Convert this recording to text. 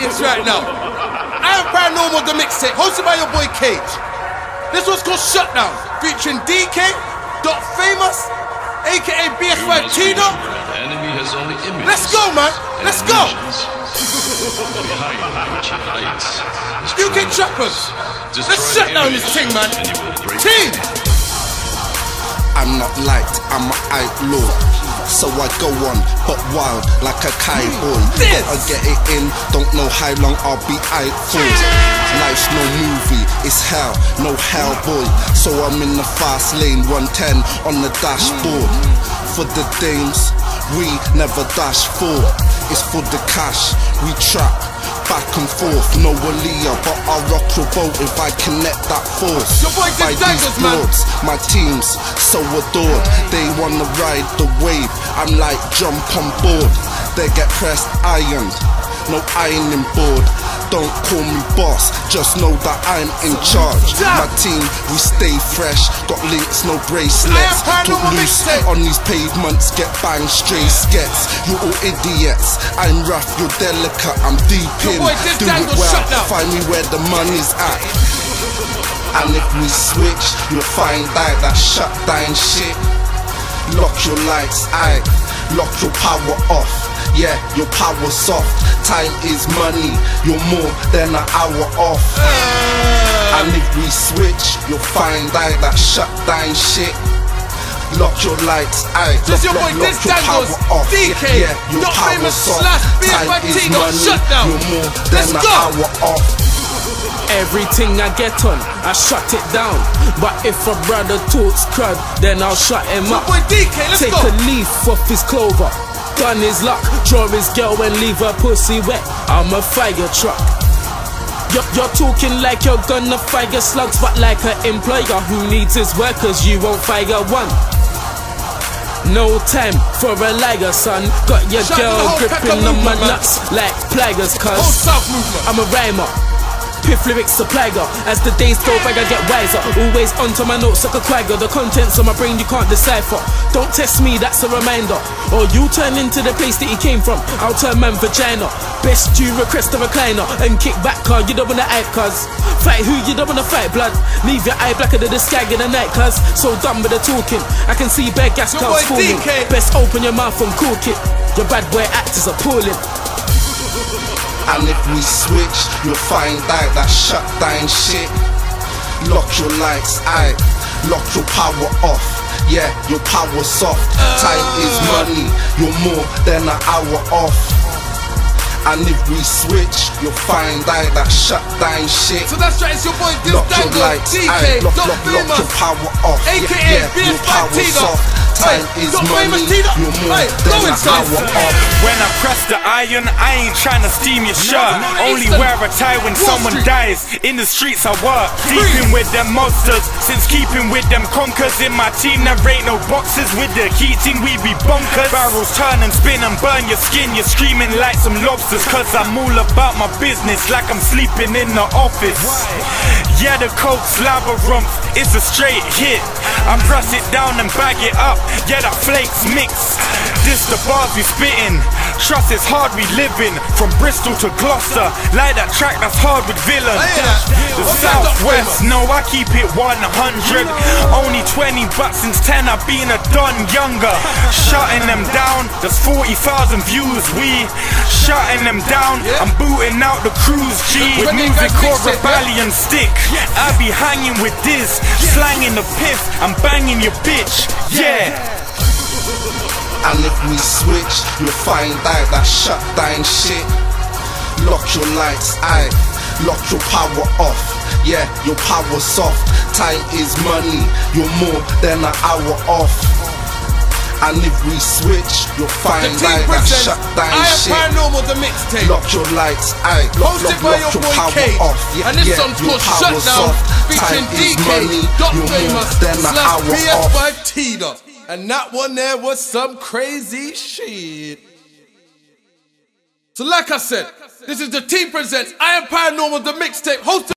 audience right now. I Am Paranormal, the mixtape, hosted by your boy Cage. This one's called Shutdown, featuring DK, Dot Famous, aka BS5 Tino. Let's go, man. Let's go. UK Trappers. Let's shut down this thing, man. Team. I'm not liked, I'm an outlaw. So I go on, but wild like a cowboy. Gotta get it in, don't know how long I'll be out for. Life's no movie, it's hell, no hell boy. So I'm in the fast lane, 110 on the dashboard. For the dames, we never dash for. It's for the cash, we trap back and forth. No Aaliyah, but I'll rock your boat if I connect that force. By these broads, my team's so adored. They wanna ride the wave, I'm like jump on board. They get pressed ironed, no ironing board. Don't call me boss, just know that I'm in charge. My team, we stay fresh, got links, no bracelets. Talk loose on these pavements, get banged, stray skets. You all idiots, I'm rough, you're delicate, I'm deep in. Do it well, find me where the money's at. And if we switch, you'll find out that shutdown shit. Lock your lights out, lock your power off. Yeah, your power's soft, time is money. You're more than an hour off. And if we switch, you'll find out that shutdown shit. Lock your lights out, lock your power off. DK, yeah, your power's soft, time is money. You're more than an hour off. Everything I get on, I shut it down. But if a brother talks crud, then I'll shut him up. Take a leaf off his clover, gun his luck, draw his girl and leave her pussy wet. I'm a fire truck. You're talking like you're gonna fire slugs, but like an employer who needs his workers, you won't fire one. No time for a liar, son. Got your girl gripping on my nuts like plaguers, cuz I'm a rhymer. Piff lyrics a plager. As the days go by I get wiser. Always onto my notes like a quagger. The contents of my brain you can't decipher. Don't test me, that's a reminder. Or you turn into the place that you came from. I'll turn man vagina. Best you request a recliner and kick back car. You don't wanna hype, cuz fight who you don't wanna fight, blood. Leave your eye blacker than the skag in the night, cuz so done with the talking. I can see bare gas cars falling. Best open your mouth and cork it. Your bad boy act is appalling. And if we switch, you'll find out that shutdown shit. Lock your lights out, lock your power off. Yeah, your power's soft, time is money. You're more than an hour off. And if we switch, you'll find out that shutdown shit. So that's right, it's your boy Lock your lights out, lock your power off. AKA yeah, your power's soft, time is money. You're more than an hour off. When I press the iron, I ain't tryna steam your shirt. Only wear a tie when someone dies. In the streets I work, deepin' with them monsters. Since keeping with them conkers. In my team there ain't no boxes. With the heating we be bonkers. Barrels turn and spin and burn your skin. You're screaming like some lobsters. Cause I'm all about my business, like I'm sleeping in the office. Yeah, the coke's labyrinth, it's a straight hit. I press it down and bag it up. Yeah, that flakes mix. This the bars we spittin'. Trust it's hard we living. From Bristol to Gloucester, like that track that's hard with villain. The Southwest, no, I keep it 100. Only 20, but since 10 I've been a done younger. Shutting them down, there's 40,000 views. We shutting them down, I'm booting out the cruise G. With music or rebellion stick, I be hanging with this, slanging the piff, I'm banging your bitch, yeah. And if we switch, you'll find out that shutdown shit. Lock your lights out, lock your power off. Yeah, your power's soft, time is money. You're more than an hour off. And if we switch, you'll find out that shutdown shit. I Am Paranormal, the mixtape. Lock your lights out, lock your power off. And this song's called Shutdown, featuring DK, Dot Famous, / BS5 Tino. And that one there was some crazy shit. So like I said, this is the team presents I Am Paranormal, the mixtape, hosted